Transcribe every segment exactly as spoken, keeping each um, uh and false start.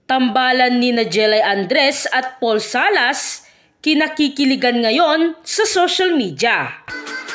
Tambalan ni na Jelai Andres at Paul Salas, kinakikiligan ngayon sa social media.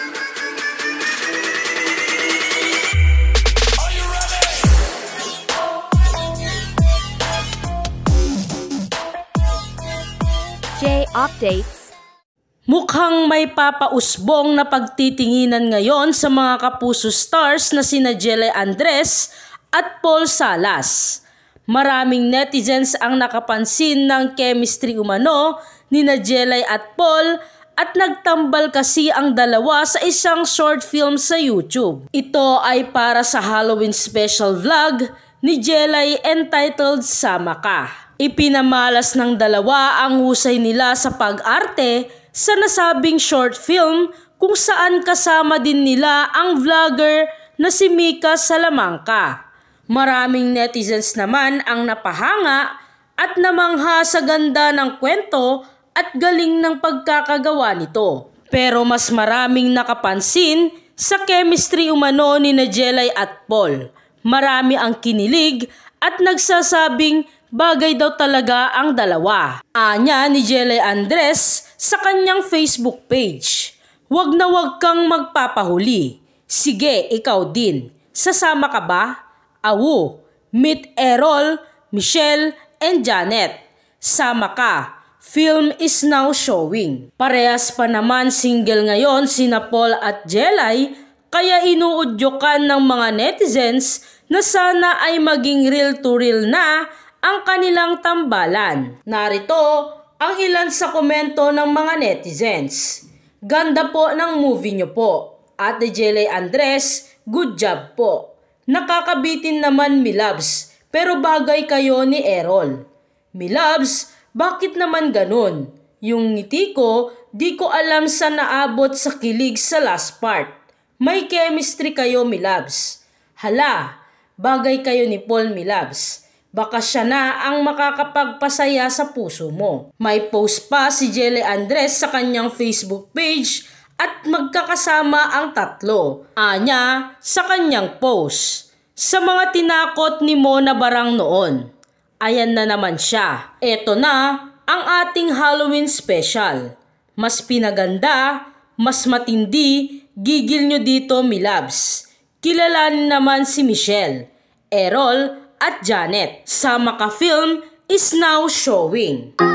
J Updates. Mukhang may papausbong na pagtitinginan ngayon sa mga kapuso stars na sina Jelai Andres at Paul Salas. Maraming netizens ang nakapansin ng chemistry umano ni na Jelai at Paul at nagtambal kasi ang dalawa sa isang short film sa YouTube. Ito ay para sa Halloween special vlog ni Jelai entitled Sama Ka. Ipinamalas ng dalawa ang husay nila sa pag-arte sa nasabing short film kung saan kasama din nila ang vlogger na si Mika Salamangka. Maraming netizens naman ang napahanga at namangha sa ganda ng kwento at galing ng pagkakagawa nito. Pero mas maraming nakapansin sa chemistry umano ni na Jelai at Paul. Marami ang kinilig at nagsasabing bagay daw talaga ang dalawa. Anya ni Jelai Andres sa kanyang Facebook page, "Wag na wag kang magpapahuli. Sige, ikaw din. Sasama ka ba? Awu, meet Errol, Michelle, and Janet. Sama ka. Film is now showing." Parehas pa naman single ngayon sina Paul at Jelai, kaya inuudyokan ng mga netizens na sana ay maging real to real na ang kanilang tambalan. Narito ang ilan sa komento ng mga netizens. "Ganda po ng movie nyo po. Ate Jelai Andres, good job po. Nakakabitin naman mi loves, pero bagay kayo ni Errol. Mi loves, bakit naman ganun? Yung ngiti ko, di ko alam sa naabot sa kilig sa last part. May chemistry kayo mi loves. Hala, bagay kayo ni Paul mi loves. Baka siya na ang makakapagpasaya sa puso mo." May post pa si Jelai Andres sa kanyang Facebook page at magkakasama ang tatlo. Anya sa kanyang post, "Sa mga tinakot ni mo na barang noon, ayan na naman siya. Eto na ang ating Halloween special. Mas pinaganda, mas matindi, gigil nyo dito mi loves. Kilalanin naman si Michelle, Errol, at Janet. Sama Ka Film is now showing."